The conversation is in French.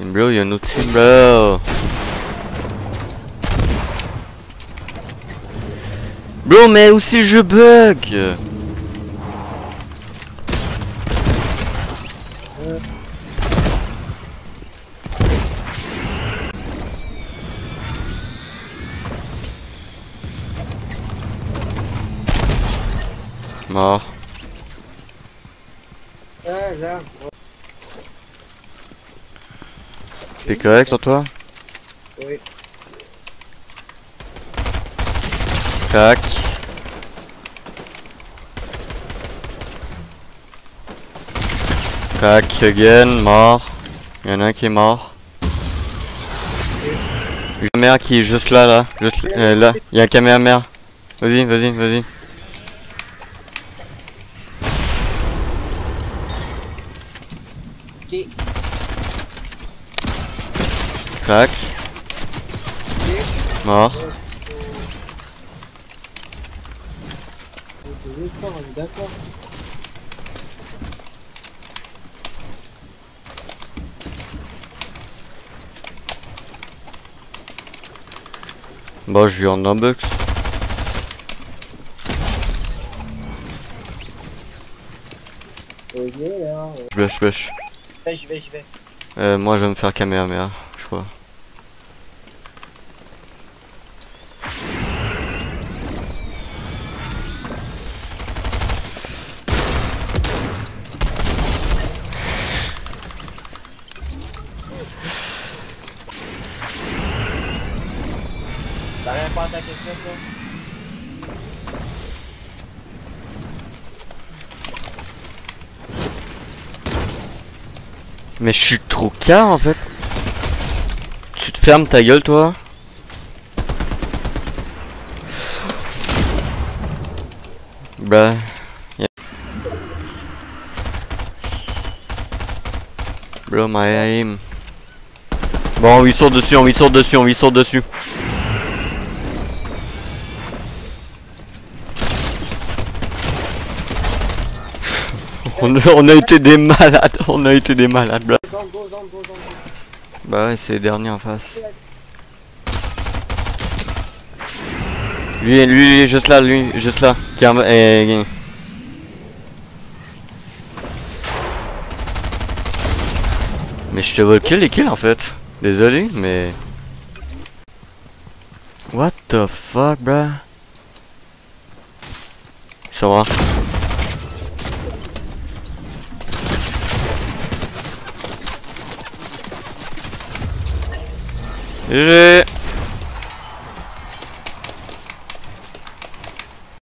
Bro, y'a un autre team, bro. Bro, mais aussi je bug. Mort. Là. T'es correct sur toi? Oui. Crac. Crac again, mort. Y'en a un qui est mort. Une caméra qui est juste là, juste là. Y'a un caméra. Vas-y, vas-y, vas-y. Ok. Crac. Mort. D'accord. Bon, je vais en unbox. Blush. J'y vais. Moi, je vais me faire caméra, je crois. Ça rien pas attaquer le là. Mais je suis trop car en fait. Tu te fermes ta gueule toi. Bah. Yeah. Bro my aim. Bon on lui sort dessus. On a été des malades, bro. Bah ouais, c'est le dernier en face. Lui, juste là, Qui Mais je te veux kill les kills en fait. Désolé, mais... What the fuck, bruh? Ça va. GG.